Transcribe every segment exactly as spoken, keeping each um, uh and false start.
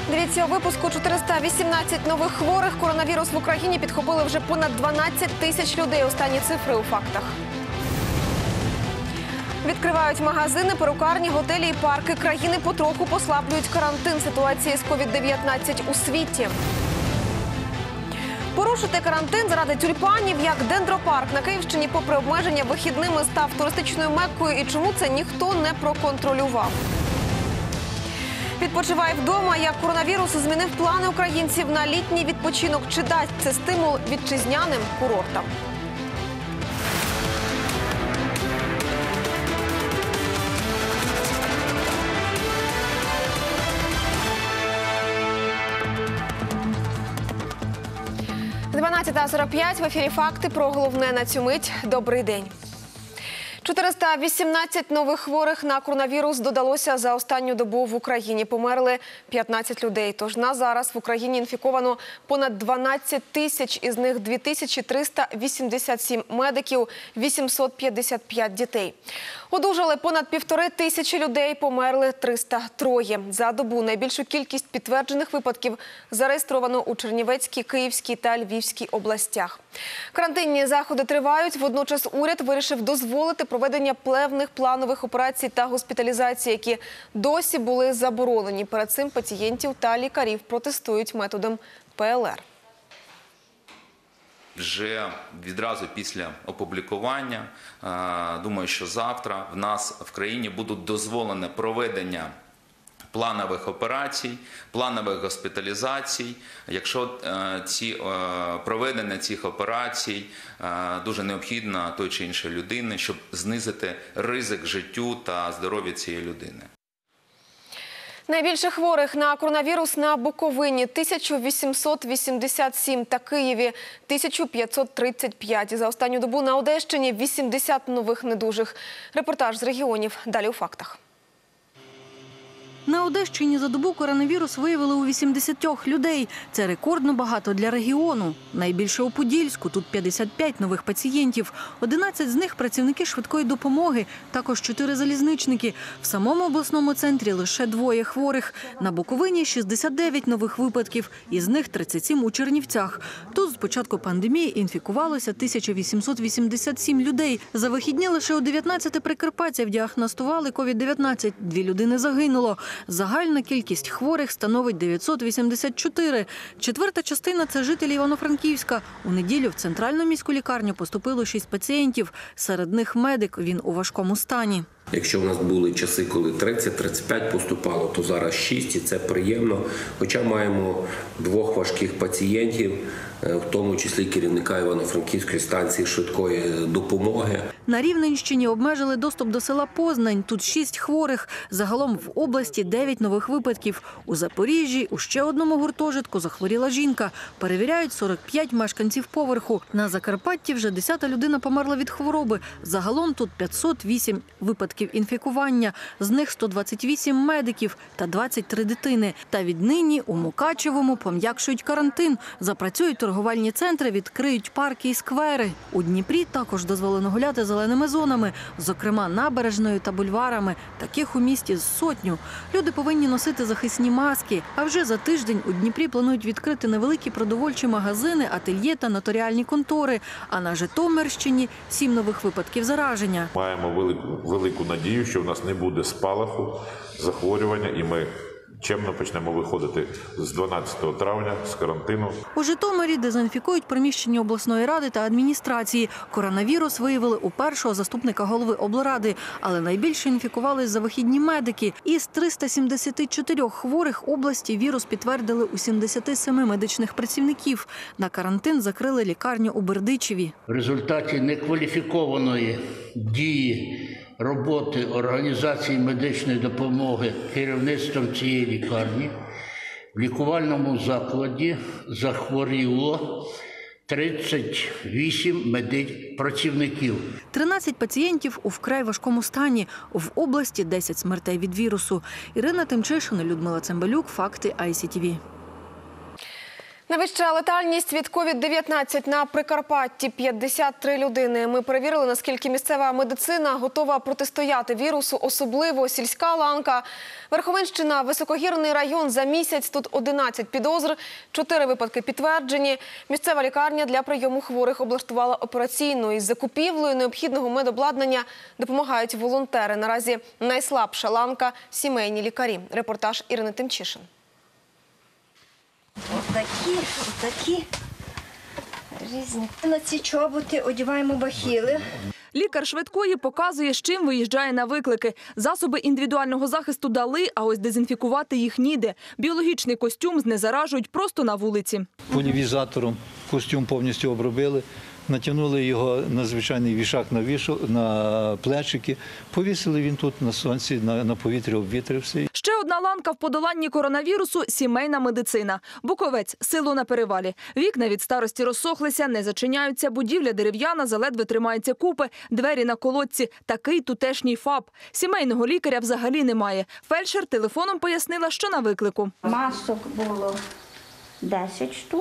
Дивіться у випуску: чотириста вісімнадцять нових хворих. Коронавірус в Україні підхопили вже понад дванадцять тисяч людей. Останні цифри у фактах. Відкривають магазини, перукарні, готелі і парки. Країни потроху послаблюють карантин. Ситуації з ковід дев'ятнадцять у світі. Порушити карантин заради тюльпанів, як дендропарк на Київщині попри обмеження вихідними став туристичною меккою, і чому це ніхто не проконтролював. Відпочивай вдома, як коронавірус змінив плани українців на літній відпочинок. Чи дасть це стимул вітчизняним курортам? дванадцята сорок п'ять, в ефірі «Факти» про головне на цю мить. Добрий день. чотириста вісімнадцять нових хворих на коронавірус додалося за останню добу в Україні. Померли п'ятнадцять людей. Тож на зараз в Україні інфіковано понад дванадцять тисяч, із них дві тисячі триста вісімдесят сім медиків, вісімсот п'ятдесят п'ять дітей. Одужали понад півтори тисячі людей, померли триста три. За добу найбільшу кількість підтверджених випадків зареєстровано у Чернівецькій, Київській та Львівській областях. Карантинні заходи тривають. Водночас уряд вирішив дозволити проведення певних планових операцій та госпіталізації, які досі були заборонені. Перед цим пацієнтів та лікарів протестують методом пе ел ер. Вже відразу після опублікування, думаю, що завтра в нас в країні будуть дозволене проведення планових операцій, планових госпіталізацій. Якщо ці, проведення цих операцій дуже необхідно той чи іншої людини, щоб знизити ризик життю та здоров'я цієї людини. Найбільше хворих на коронавірус на Буковині – тисяча вісімсот вісімдесят сім та Києві – тисяча п'ятсот тридцять п'ять. За останню добу на Одещині – вісімдесят нових недужих. Репортаж з регіонів. Далі у фактах. На Одещині за добу коронавірус виявили у вісімдесят людей. Це рекордно багато для регіону. Найбільше у Подільську – тут п'ятдесят п'ять нових пацієнтів. одинадцять з них – працівники швидкої допомоги, також чотири залізничники. В самому обласному центрі лише двоє хворих. На Буковині – шістдесят дев'ять нових випадків, із них тридцять сім у Чернівцях. Тут з початку пандемії інфікувалося тисяча вісімсот вісімдесят сім людей. За вихідні лише у дев'ятнадцяти прикарпатців діагностували ковід дев'ятнадцять. Дві людини загинуло. Загальна кількість хворих становить дев'ятсот вісімдесят чотири. Четверта частина – це жителі Івано-Франківська. У неділю в центральну міську лікарню поступило шість пацієнтів. Серед них медик, він у важкому стані. Якщо в нас були часи, коли тридцять - тридцять п'ять поступало, то зараз шість, і це приємно. Хоча маємо двох важких пацієнтів, в тому числі керівника Івано-Франківської станції швидкої допомоги. На Рівненщині обмежили доступ до села Познань. Тут шість хворих. Загалом в області дев'ять нових випадків. У Запоріжжі у ще одному гуртожитку захворіла жінка. Перевіряють сорок п'ять мешканців поверху. На Закарпатті вже десята людина померла від хвороби. Загалом тут п'ятсот вісім випадків інфікування. З них сто двадцять вісім медиків та двадцять три дитини. Та віднині у Мукачевому пом'якшують карантин. Запрацюють торговельні центри, відкриють парки і сквери. У Дніпрі також дозволено гуляти зеленими зонами, зокрема набережною та бульварами. Таких у місті з сотню. Люди повинні носити захисні маски. А вже за тиждень у Дніпрі планують відкрити невеликі продовольчі магазини, ательє та нотаріальні контори. А на Житомирщині – сім нових випадків зараження. Маємо велику, велику надію, що в нас не буде спалаху, захворювання, і ми чемно почнемо виходити з дванадцятого травня з карантину. У Житомирі дезінфікують приміщення обласної ради та адміністрації. Коронавірус виявили у першого заступника голови облради. Але найбільше інфікувались за вихідні медики. Із триста сімдесят чотири хворих області вірус підтвердили у сімдесяти семи медичних працівників. На карантин закрили лікарню у Бердичеві. В результаті некваліфікованої дії роботи організації медичної допомоги керівництвом цієї лікарні в лікувальному закладі захворіло тридцять вісім медпрацівників. тринадцять пацієнтів у вкрай важкому стані. В області десять смертей від вірусу. Ірина Тимчишина, Людмила Цимбалюк, Факти ай сі ті ві. Найвища летальність від ковід дев'ятнадцять на Прикарпатті – п'ятдесят три людини. Ми перевірили, наскільки місцева медицина готова протистояти вірусу, особливо сільська ланка. Верховинщина, високогірний район, за місяць тут одинадцять підозр, чотири випадки підтверджені. Місцева лікарня для прийому хворих облаштувала операційну. Із закупівлею необхідного медобладнання допомагають волонтери. Наразі найслабша ланка – сімейні лікарі. Репортаж Ірини Тимчишин. Отакі, отакі різні. На ці чоботи одягаємо бахіли. Лікар швидкої показує, з чим виїжджає на виклики. Засоби індивідуального захисту дали, а ось дезінфікувати їх ніде. Біологічний костюм знезаражують просто на вулиці. Полівізатором костюм повністю обробили, натягнули його на звичайний вішак на, вішу, на плечики, повісили він тут на сонці, на, на повітрі обвітрився. Ще одна ланка в подоланні коронавірусу – сімейна медицина. Буковець – село на перевалі. Вікна від старості розсохлися, не зачиняються, будівля дерев'яна, заледве тримається купи, двері на колодці. Такий тутешній ФАП. Сімейного лікаря взагалі немає. Фельдшер телефоном пояснила, що на виклику. Масок було десять штук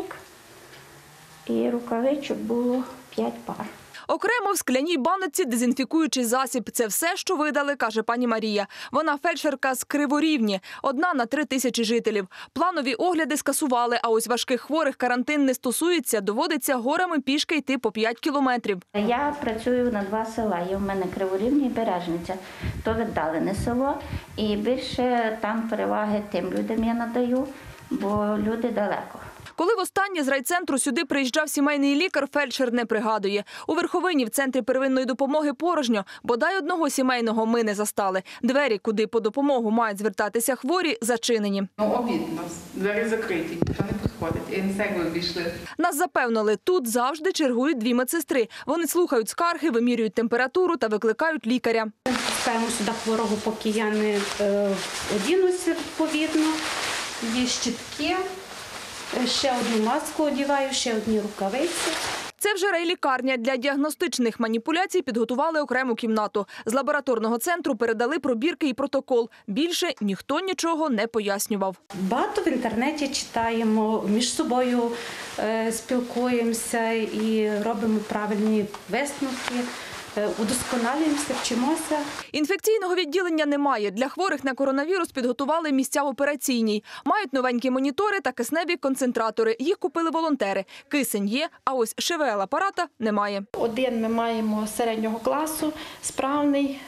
і рукавичок було п'ять пар. Окремо в скляній баночці дезінфікуючий засіб. Це все, що видали, каже пані Марія. Вона фельдшерка з Криворівні, одна на три тисячі жителів. Планові огляди скасували, а ось важких хворих карантин не стосується. Доводиться горами пішки йти по п'ять кілометрів. Я працюю на два села. Є в мене Криворівня і Бережниця. То віддалене село. І більше там переваги тим людям я надаю, бо люди далеко. Коли востаннє з райцентру сюди приїжджав сімейний лікар, фельдшер не пригадує. У Верховині в центрі первинної допомоги порожньо. Бодай одного сімейного ми не застали. Двері, куди по допомогу мають звертатися хворі, зачинені. Ну, обід у нас. Двері закриті, ніхто не підходить. І інсекти вийшли. Нас запевнили, тут завжди чергують дві медсестри. Вони слухають скарги, вимірюють температуру та викликають лікаря. Пускаємо сюди хворого, поки я не е, одінуся відповідно. Є щітки. Ще одну маску одягаю, ще одні рукавиці. Це вже райлікарня. Для діагностичних маніпуляцій підготували окрему кімнату. З лабораторного центру передали пробірки і протокол. Більше ніхто нічого не пояснював. Багато в інтернеті читаємо, між собою е, спілкуємося і робимо правильні висновки. Удосконалюємося, вчимося. Інфекційного відділення немає. Для хворих на коронавірус підготували місця в операційній. Мають новенькі монітори та кисневі концентратори. Їх купили волонтери. Кисень є, а ось ШВЛ-апарата немає. Один ми маємо середнього класу, справний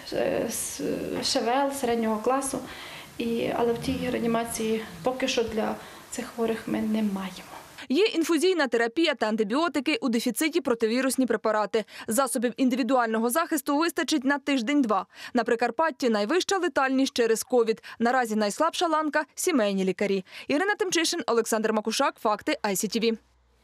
ШВЛ середнього класу, і, але в тій реанімації поки що для цих хворих ми не маємо. Є інфузійна терапія та антибіотики, у дефіциті противірусні препарати. Засобів індивідуального захисту вистачить на тиждень-два. На Прикарпатті найвища летальність через ковід. Наразі найслабша ланка – сімейні лікарі. Ірина Тимчишин, Олександр Макушак, Факти, ай сі ті ві.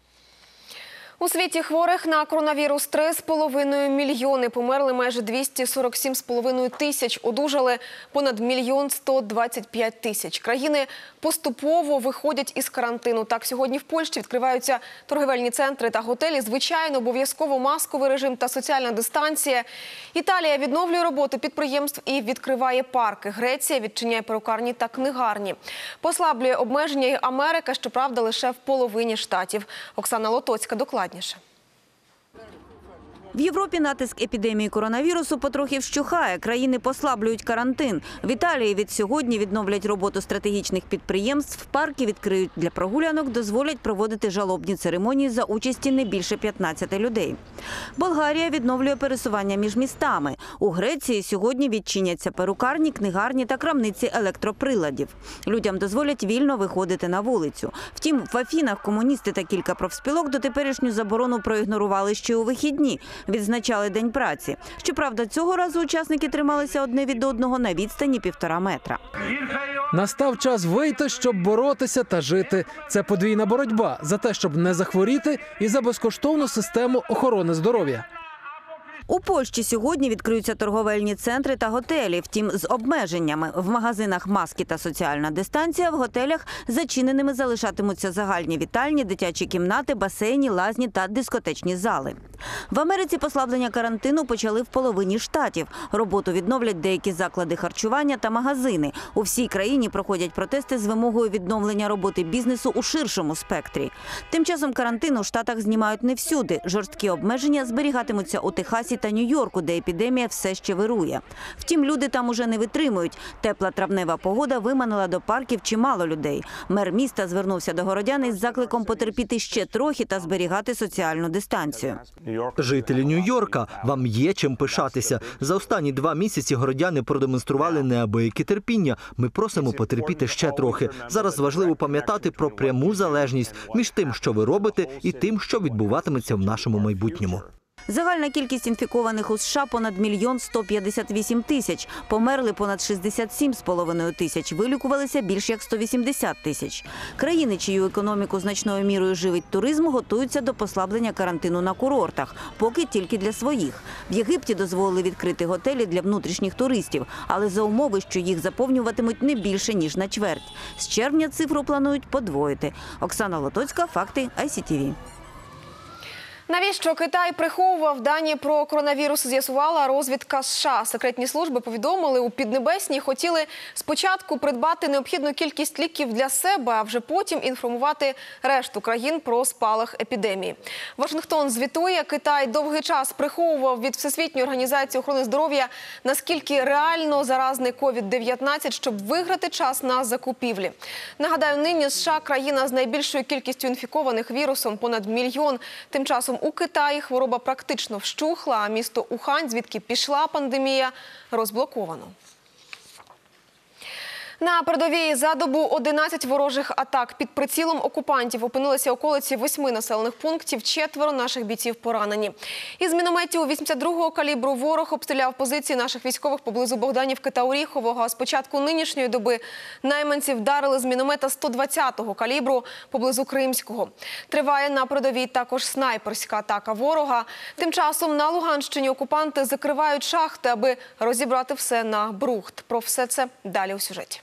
У світі хворих на коронавірус три з половиною мільйони, померли майже двісті сорок сім з половиною тисяч, одужали понад мільйон сто двадцять п'ять тисяч. Країни поступово виходять із карантину. Так, сьогодні в Польщі відкриваються торгівельні центри та готелі. Звичайно, обов'язково масковий режим та соціальна дистанція. Італія відновлює роботу підприємств і відкриває парки. Греція відчиняє перукарні та книгарні. Послаблює обмеження і Америка, щоправда, лише в половині штатів. Оксана Лотоцька докладніше. В Європі натиск епідемії коронавірусу потрохи вщухає. Країни послаблюють карантин. В Італії від сьогодні відновлять роботу стратегічних підприємств. Парки відкриють для прогулянок, дозволять проводити жалобні церемонії за участі не більше п'ятнадцяти людей. Болгарія відновлює пересування між містами. У Греції сьогодні відчиняться перукарні, книгарні та крамниці електроприладів. Людям дозволять вільно виходити на вулицю. Втім, в Афінах комуністи та кілька профспілок дотеперішню заборону проігнорували ще у вихідні. Відзначали День праці. Щоправда, цього разу учасники трималися одне від одного на відстані півтора метра. Настав час вийти, щоб боротися та жити. Це подвійна боротьба за те, щоб не захворіти і за безкоштовну систему охорони здоров'я. У Польщі сьогодні відкриються торговельні центри та готелі, втім з обмеженнями. В магазинах маски та соціальна дистанція, в готелях зачиненими залишатимуться загальні вітальні, дитячі кімнати, басейні, лазні та дискотечні зали. В Америці послаблення карантину почали в половині штатів. Роботу відновлять деякі заклади харчування та магазини. У всій країні проходять протести з вимогою відновлення роботи бізнесу у ширшому спектрі. Тим часом карантин у штатах знімають не всюди. Жорсткі обмеження зберігатимуться у Техасі та Нью-Йорку, де епідемія все ще вирує. Втім, люди там уже не витримують. Тепла травнева погода виманила до парків чимало людей. Мер міста звернувся до городян із закликом потерпіти ще трохи та зберігати соціальну дистанцію. Жителі Нью-Йорка, вам є чим пишатися. За останні два місяці городяни продемонстрували неабияке терпіння. Ми просимо потерпіти ще трохи. Зараз важливо пам'ятати про пряму залежність між тим, що ви робите, і тим, що відбуватиметься в нашому майбутньому. Загальна кількість інфікованих у США – понад мільйон сто п'ятдесят вісім тисяч. Померли понад шістдесят сім з половиною тисяч. Вилікувалися більш як сто вісімдесят тисяч. Країни, чию економіку значною мірою живить туризм, готуються до послаблення карантину на курортах. Поки тільки для своїх. В Єгипті дозволили відкрити готелі для внутрішніх туристів, але за умови, що їх заповнюватимуть не більше, ніж на чверть. З червня цифру планують подвоїти. Оксана Лотоцька, факти ай сі ті ві. Навіщо Китай приховував дані про коронавірус, з'ясувала розвідка США. Секретні служби повідомили, у Піднебесній хотіли спочатку придбати необхідну кількість ліків для себе, а вже потім інформувати решту країн про спалах епідемії. Вашингтон звітує, Китай довгий час приховував від Всесвітньої організації охорони здоров'я, наскільки реально заразний ковід дев'ятнадцять, щоб виграти час на закупівлі. Нагадаю, нині США – країна з найбільшою кількістю інфікованих вірусом – понад мільйон. Тим часом у Китаї хвороба практично вщухла, а місто Ухань, звідки пішла пандемія, розблоковано. На передовій за добу одинадцять ворожих атак. Під прицілом окупантів опинилися околиці восьми населених пунктів, четверо наших бійців поранені. Із мінометів вісімдесят другого калібру ворог обстріляв позиції наших військових поблизу Богданівки та Оріхового. А з початку нинішньої доби найманці вдарили з міномета сто двадцятого калібру поблизу Кримського. Триває на передовій також снайперська атака ворога. Тим часом на Луганщині окупанти закривають шахти, аби розібрати все на брухт. Про все це далі у сюжеті.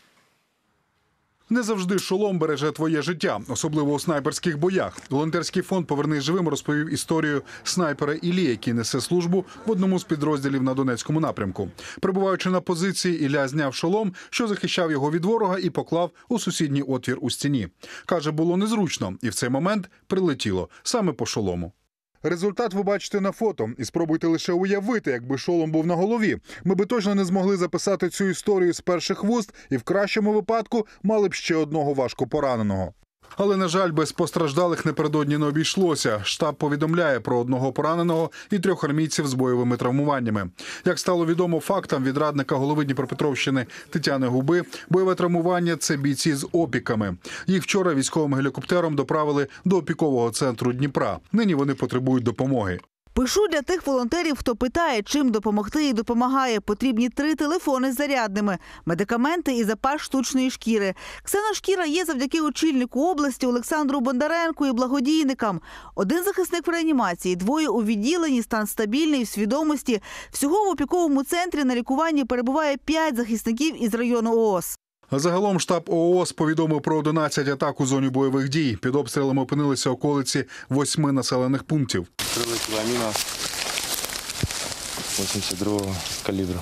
Не завжди шолом береже твоє життя, особливо у снайперських боях. Волонтерський фонд «Повернись живим» розповів історію снайпера Іллі, який несе службу в одному з підрозділів на Донецькому напрямку. Перебуваючи на позиції, Ілля зняв шолом, що захищав його від ворога, і поклав у сусідній отвір у стіні. Каже, було незручно, і в цей момент прилетіло саме по шолому. Результат ви бачите на фото. І спробуйте лише уявити, якби шолом був на голові. Ми би точно не змогли записати цю історію з перших вуст і в кращому випадку мали б ще одного важко пораненого. Але, на жаль, без постраждалих напередодні не обійшлося. Штаб повідомляє про одного пораненого і трьох армійців з бойовими травмуваннями. Як стало відомо фактам від радника голови Дніпропетровщини Тетяни Губи, бойове травмування – це бійці з опіками. Їх вчора військовим гелікоптером доправили до опікового центру Дніпра. Нині вони потребують допомоги. Пишу для тих волонтерів, хто питає, чим допомогти і допомагає. Потрібні три телефони з зарядними, медикаменти і запас штучної шкіри. Ксеношкіра є завдяки очільнику області Олександру Бондаренку і благодійникам. Один захисник в реанімації, двоє у відділенні, стан стабільний, в свідомості. Всього в опіковому центрі на лікуванні перебуває п'ять захисників із району ООС. Загалом штаб ООС повідомив про одинадцять атак у зоні бойових дій. Під обстрілами опинилися околиці восьми населених пунктів. Прилетіла міна вісімдесят другого калібру.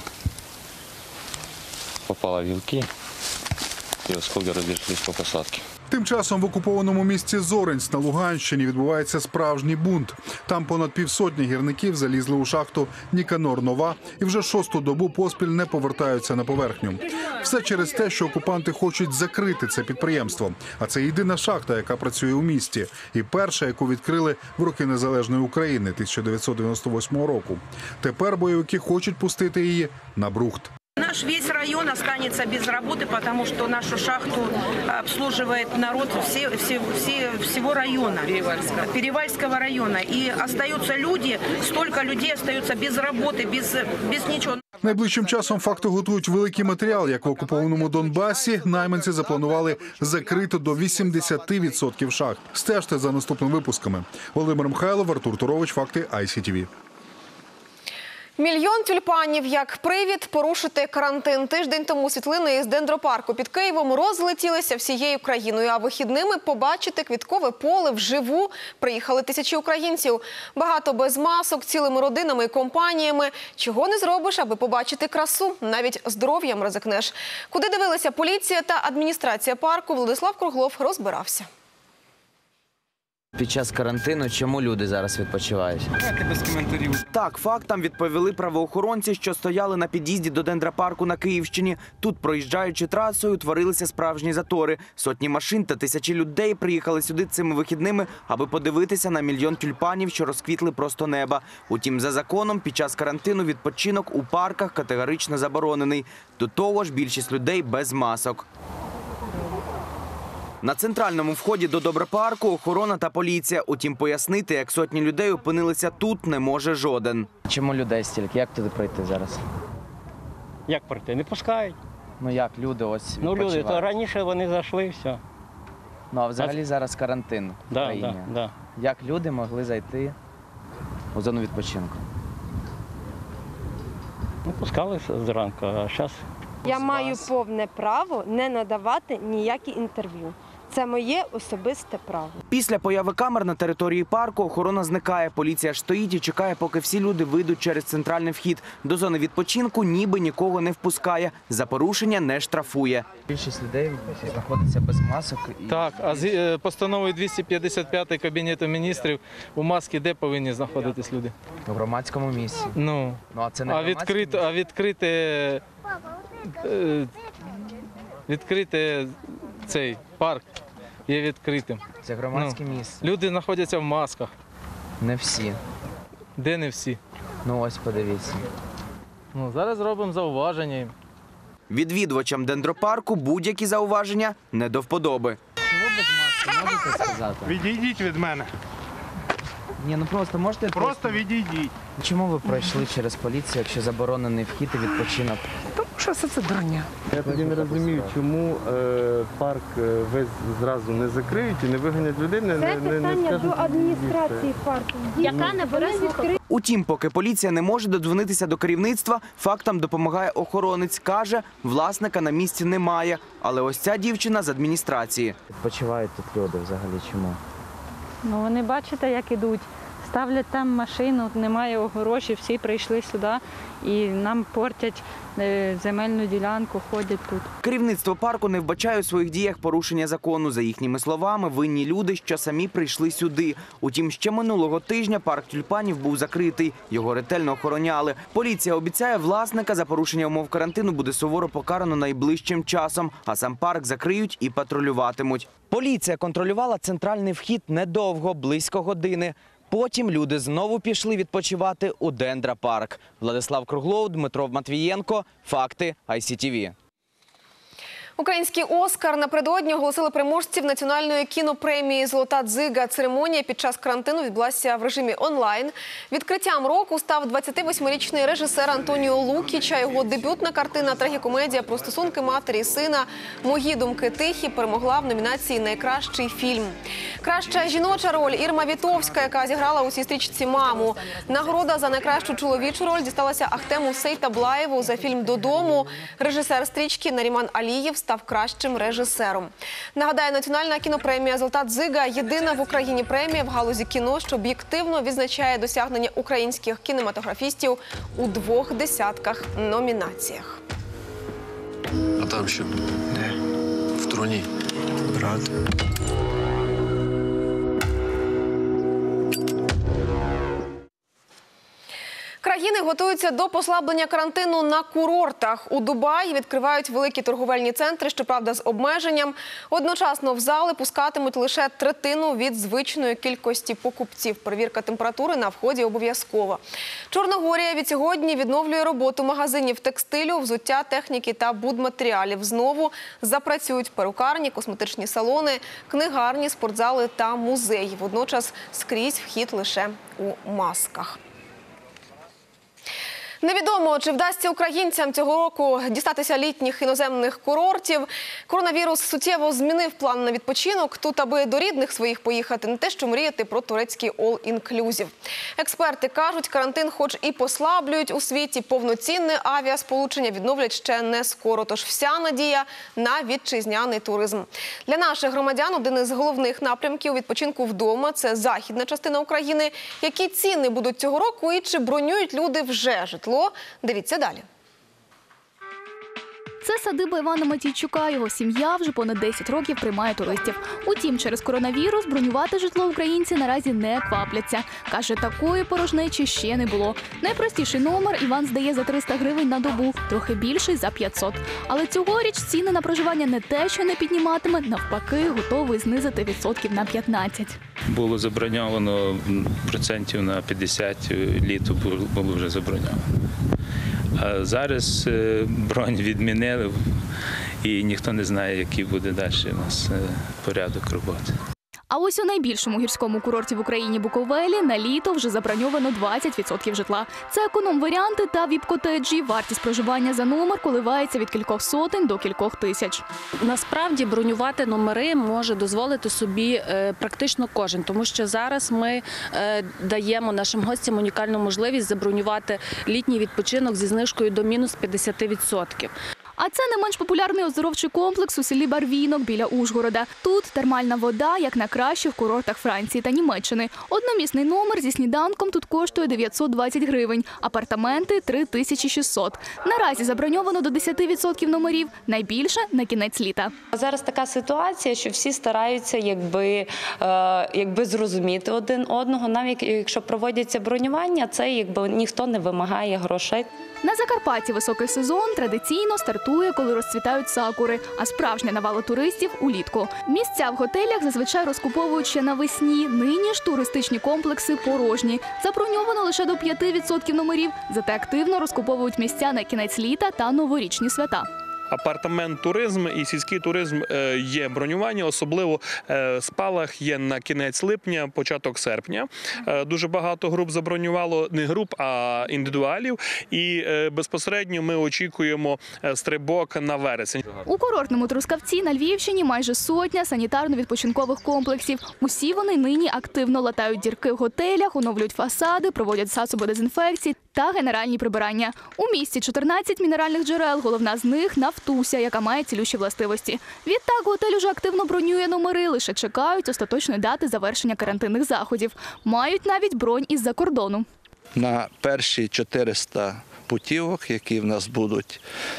Попала в гілки і осколки розійшлись по посадці. Тим часом в окупованому місті Зоринськ на Луганщині відбувається справжній бунт. Там понад півсотні гірників залізли у шахту Ніканор-Нова і вже шосту добу поспіль не повертаються на поверхню. Все через те, що окупанти хочуть закрити це підприємство. А це єдина шахта, яка працює у місті. І перша, яку відкрили в роки Незалежної України тисяча дев'ятсот дев'яносто восьмого року. Тепер бойовики хочуть пустити її на брухт. Наш весь район останется без работы, потому что нашу шахту обслуживает народ все, все, все, всего района, Перевальского. Перевальского района. И остаются люди, столько людей остаются без работы, без, без ничего. Найближчим часом факти готують великий матеріал. Як в окупованому Донбасі, найманці запланували закрити до вісімдесят відсотків шахт. Стежте за наступними випусками. Володимир Михайлов, Артур Турович, факти ай сі ті ві. Мільйон тюльпанів як привід порушити карантин. Тиждень тому світлини із дендропарку під Києвом розлетілися всією країною, а вихідними побачити квіткове поле вживу приїхали тисячі українців. Багато без масок, цілими родинами і компаніями. Чого не зробиш, аби побачити красу? Навіть здоров'ям ризикнеш. Куди дивилися поліція та адміністрація парку, Владислав Круглов розбирався. Під час карантину чому люди зараз відпочивають? Без коментарів. Так, фактам відповіли правоохоронці, що стояли на під'їзді до дендропарку на Київщині. Тут, проїжджаючи трасою, творилися справжні затори. Сотні машин та тисячі людей приїхали сюди цими вихідними, аби подивитися на мільйон тюльпанів, що розквітли просто неба. Утім, за законом, під час карантину відпочинок у парках категорично заборонений. До того ж, більшість людей без масок. На центральному вході до Добропарку охорона та поліція. Утім, пояснити, як сотні людей опинилися тут, не може жоден. Чому людей стільки? Як туди пройти зараз? Як пройти? Не пускають. Ну як, люди ось Ну люди, відпочивають? то раніше вони зайшли, все. Ну а взагалі зараз карантин в Да, країні. да, да. Як люди могли зайти у зону відпочинку? Не пускали зранку, а зараз... Я маю повне право не надавати ніякі інтерв'ю. Це моє особисте право. Після появи камер на території парку охорона зникає. Поліція ж стоїть і чекає, поки всі люди вийдуть через центральний вхід. До зони відпочинку ніби нікого не впускає. За порушення не штрафує. Більшість людей знаходиться без масок. І... Так, а з е, постановою двісті п'ятдесят п'ять Кабінету міністрів у маски де повинні знаходитись люди? У громадському місці. Ну, ну а це не а відкрите, а відкрите, е, відкрите цей парк є відкритим. Це громадське ну, місце. Люди знаходяться в масках. Не всі. Де не всі? Ну ось подивіться. Ну, зараз робимо зауваження їм. Відвідувачам дендропарку будь-які зауваження не до вподоби. Чого без маски, можете сказати? Відійдіть від мене. Ні, ну просто можете... Просто відійдіть. Чому ви пройшли через поліцію, якщо заборонений вхід і відпочинок? Тому що все це дурня. Я тоді не розумію, чому е, парк е, весь зразу не закриють і не виганять людей, не, Це не, не, не питання скажуть, до адміністрації парку, яка не бере слухати. Утім, поки поліція не може додзвонитися до керівництва, фактам допомагає охоронець. Каже, власника на місці немає. Але ось ця дівчина з адміністрації. Відпочивають тут люди взагалі чому? Ну вони бачите, як ідуть. Ставлять там машину, немає огорожі, всі прийшли сюди і нам портять земельну ділянку, ходять тут. Керівництво парку не вбачає у своїх діях порушення закону. За їхніми словами, винні люди, що самі прийшли сюди. Утім, ще минулого тижня парк тюльпанів був закритий. Його ретельно охороняли. Поліція обіцяє, власника за порушення умов карантину буде суворо покарано найближчим часом. А сам парк закриють і патрулюватимуть. Поліція контролювала центральний вхід недовго, близько години. Потім люди знову пішли відпочивати у дендропарк. Владислав Круглов, Дмитро Матвієнко. Факти ай сі ті ві. Український «Оскар» напередодні оголосили переможців національної кінопремії «Золота дзига». Церемонія під час карантину відбулася в режимі онлайн. Відкриттям року став двадцятивосьмирічний режисер Антоніо Лукіча. Його дебютна картина «Трагікомедія про стосунки матері і сина «Мої думки тихі» перемогла в номінації «Найкращий фільм». Краща жіноча роль – Ірма Вітовська, яка зіграла у цій стрічці маму. Нагорода за найкращу чоловічу роль дісталася Ахтему Сейтаблаєву за фільм «Додому». Режисер стрічки Наріман Алієв став кращим режисером. Нагадаю, національна кінопремія «Золота дзига» – єдина в Україні премія в галузі кіно, що об'єктивно відзначає досягнення українських кінематографістів у двох десятках номінаціях. А там що? Де? В труні. Брат. Країни готуються до послаблення карантину на курортах. У Дубаї відкривають великі торговельні центри, щоправда, з обмеженням. Одночасно в зали пускатимуть лише третину від звичної кількості покупців. Перевірка температури на вході обов'язкова. Чорногорія від сьогодні відновлює роботу магазинів текстилю, взуття, техніки та будматеріалів. Знову запрацюють перукарні, косметичні салони, книгарні, спортзали та музеї. Водночас скрізь вхід лише у масках. Невідомо, чи вдасться українцям цього року дістатися літніх іноземних курортів. Коронавірус суттєво змінив план на відпочинок. Тут, аби до рідних своїх поїхати, не те, що мріяти про турецький all-inclusive. Експерти кажуть, карантин хоч і послаблюють у світі, повноцінне авіасполучення відновлять ще не скоро. Тож вся надія на вітчизняний туризм. Для наших громадян один із головних напрямків відпочинку вдома – це західна частина України. Які ціни будуть цього року і чи бронюють люди вже житло? Дивіться далі. Це садиба Івана Матійчука. Його сім'я вже понад десять років приймає туристів. Утім, через коронавірус бронювати житло українці наразі не квапляться. Каже, такої порожнечі ще не було. Найпростіший номер Іван здає за триста гривень на добу, трохи більший – за п'ятсот. Але цьогоріч ціни на проживання не те, що не підніматиме, навпаки, готовий знизити відсотків на п'ятнадцять. Було заброньовано процентів на п'ятдесят, літо було вже заброньовано. А зараз бронь відмінили і ніхто не знає, який буде далі у нас порядок роботи. А ось у найбільшому гірському курорті в Україні Буковелі на літо вже заброньовано двадцять відсотків житла. Це економ-варіанти та віп-котеджі. Вартість проживання за номер коливається від кількох сотень до кількох тисяч. Насправді бронювати номери може дозволити собі практично кожен, тому що зараз ми даємо нашим гостям унікальну можливість забронювати літній відпочинок зі знижкою до мінус п'ятдесят відсотків. А це не менш популярний оздоровчий комплекс у селі Барвінок біля Ужгорода. Тут термальна вода, як на кращих курортах Франції та Німеччини. Одномісний номер зі сніданком тут коштує дев'ятсот двадцять гривень, апартаменти – три тисячі шістсот. Наразі заброньовано до десяти відсотків номерів, найбільше на кінець літа. Зараз така ситуація, що всі стараються якби, е, якби зрозуміти один одного. Навіть якщо проводяться бронювання, це якби ніхто не вимагає грошей. На Закарпатті високий сезон традиційно стартує, коли розцвітають сакури, а справжня навала туристів – улітку. Місця в готелях зазвичай розкуповують ще навесні. Нині ж туристичні комплекси порожні. Заброньовано лише до п'яти відсотків номерів, зате активно розкуповують місця на кінець літа та новорічні свята. Апартамент-туризм і сільський туризм є бронювання, особливо спалах є на кінець липня, початок серпня. Дуже багато груп забронювало, не груп, а індивідуалів. І безпосередньо ми очікуємо стрибок на вересень. У курортному Трускавці на Львівщині майже сотня санітарно-відпочинкових комплексів. Усі вони нині активно латають дірки в готелях, оновлюють фасади, проводять засоби дезінфекції та генеральні прибирання. У місті чотирнадцять мінеральних джерел, головна з них – Нафтуся, яка має цілющі властивості. Відтак готель уже активно бронює номери, лише чекають остаточної дати завершення карантинних заходів. Мають навіть бронь із-за кордону. На перші чотириста путівок, які в нас будуть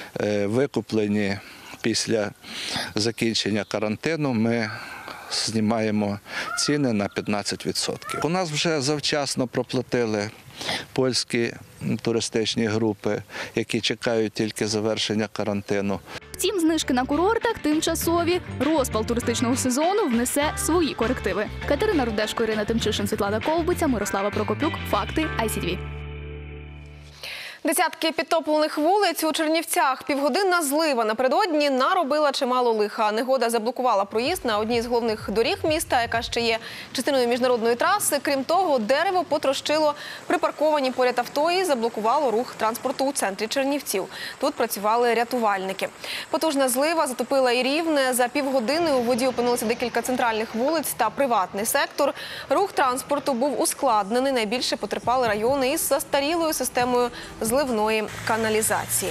викуплені після закінчення карантину, ми знімаємо ціни на п'ятнадцять відсотків. У нас вже завчасно проплатили польські туристичні групи, які чекають тільки завершення карантину. Втім, знижки на курортах тимчасові. Розпал туристичного сезону внесе свої корективи. Катерина Рудешко, Ірина Тимчишин, Світлана Ковбиця, Мирослава Прокопюк. Факти ай сі ті ві. Десятки підтоплених вулиць у Чернівцях. Півгодинна злива напередодні наробила чимало лиха. Негода заблокувала проїзд на одній з головних доріг міста, яка ще є частиною міжнародної траси. Крім того, дерево потрощило припарковані поряд авто і заблокувало рух транспорту у центрі Чернівців. Тут працювали рятувальники. Потужна злива затопила і Рівне. За півгодини у воді опинилося декілька центральних вулиць та приватний сектор. Рух транспорту був ускладнений. Найбільше потерпали райони із застарілою системою зливної каналізації.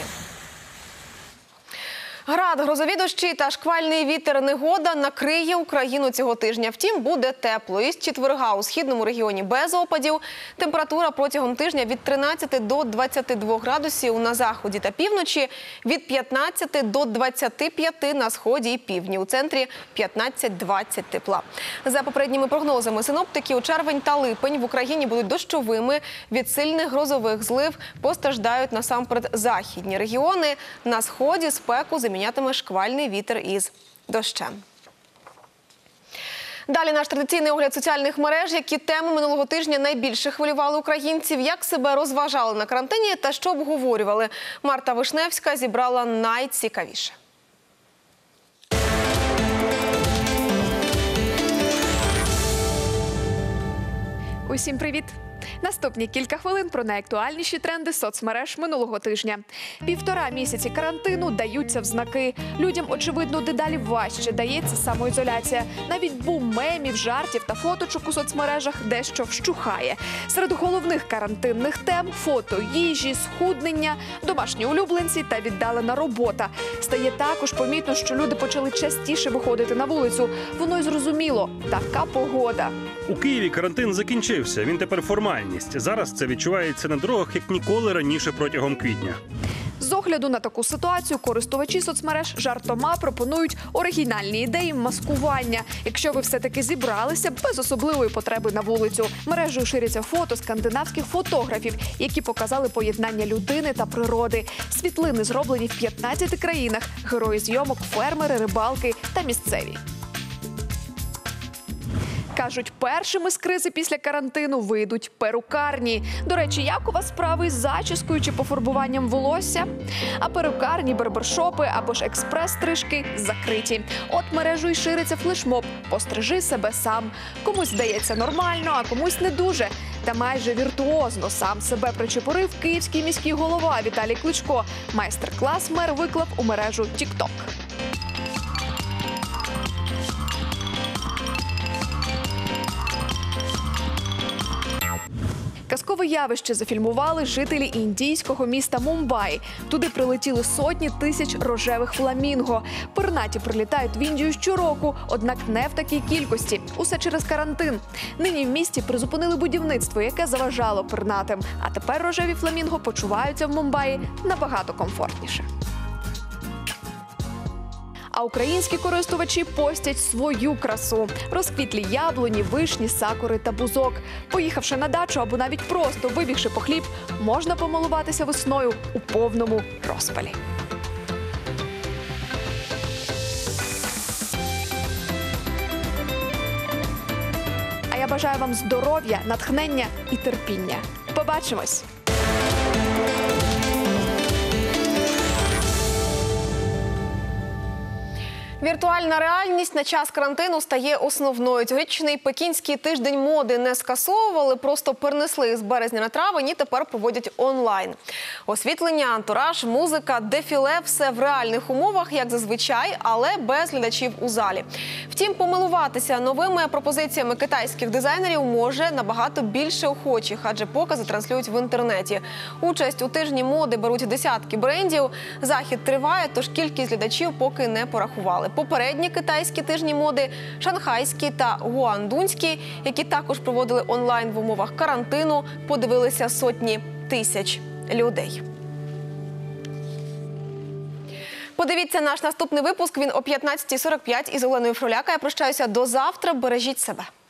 Град, грозові дощі та шквальний вітер, негода накриє Україну цього тижня. Втім, буде тепло. Із четверга у східному регіоні без опадів. Температура протягом тижня від тринадцяти до двадцяти двох градусів на заході та півночі, від п'ятнадцяти до двадцяти п'яти на сході і півдні. У центрі п'ятнадцять-двадцять тепла. За попередніми прогнозами синоптиків, червень та липень в Україні будуть дощовими. Від сильних грозових злив постраждають насамперед західні регіони. На сході спеку замінятиме шквальний вітер із дощем. Далі наш традиційний огляд соціальних мереж. Які теми минулого тижня найбільше хвилювали українців, як себе розважали на карантині та що обговорювали. Марта Вишневська зібрала найцікавіше. Усім привіт! Наступні кілька хвилин про найактуальніші тренди соцмереж минулого тижня. Півтора місяці карантину даються в знаки. Людям, очевидно, дедалі важче дається самоізоляція. Навіть бум мемів, жартів та фоточок у соцмережах дещо вщухає. Серед головних карантинних тем – фото їжі, схуднення, домашні улюбленці та віддалена робота. Стає також помітно, що люди почали частіше виходити на вулицю. Воно й зрозуміло – така погода. У Києві карантин закінчився, він тепер формальність. Зараз це відчувається на дорогах, як ніколи раніше протягом квітня. З огляду на таку ситуацію користувачі соцмереж жартома пропонують оригінальні ідеї маскування, якщо ви все-таки зібралися без особливої потреби на вулицю. Мережею ширяться фото скандинавських фотографів, які показали поєднання людини та природи. Світлини зроблені в п'ятнадцяти країнах, герої зйомок – фермери, рибалки та місцеві. Кажуть, першими з кризи після карантину вийдуть перукарні. До речі, як у вас справи з зачіскою чи пофарбуванням волосся? А перукарні, барбершопи або ж експрес-стрижки закриті. От мережу й шириться флешмоб «Пострижи себе сам». Комусь здається нормально, а комусь не дуже. Та майже віртуозно сам себе причепурив київський міський голова Віталій Кличко. Майстер-клас мер виклав у мережу тік-ток. Казкове явище зафільмували жителі індійського міста Мумбаї. Туди прилетіли сотні тисяч рожевих фламінго. Пернаті прилітають в Індію щороку, однак не в такій кількості. Усе через карантин. Нині в місті призупинили будівництво, яке заважало пернатим. А тепер рожеві фламінго почуваються в Мумбаї набагато комфортніше. А українські користувачі постять свою красу. Розквітлі яблуні, вишні, сакури та бузок. Поїхавши на дачу або навіть просто вибігши по хліб, можна помилуватися весною у повному розпалі. А я бажаю вам здоров'я, натхнення і терпіння. Побачимось! Віртуальна реальність на час карантину стає основною. Цьогорічний пекінський тиждень моди не скасовували, просто перенесли з березня на травень і тепер проводять онлайн. Освітлення, антураж, музика, дефіле – все в реальних умовах, як зазвичай, але без глядачів у залі. Втім, помилуватися новими пропозиціями китайських дизайнерів може набагато більше охочих, адже покази транслюють в інтернеті. Участь у тижні моди беруть десятки брендів. Захід триває, тож кількість глядачів поки не порахували. Попередні китайські тижні моди, шанхайські та гуандунські, які також проводили онлайн в умовах карантину, подивилися сотні тисяч людей. Подивіться наш наступний випуск, він о п'ятнадцятій сорок п'ять із Оленою Фроляка. Я прощаюся до завтра, бережіть себе.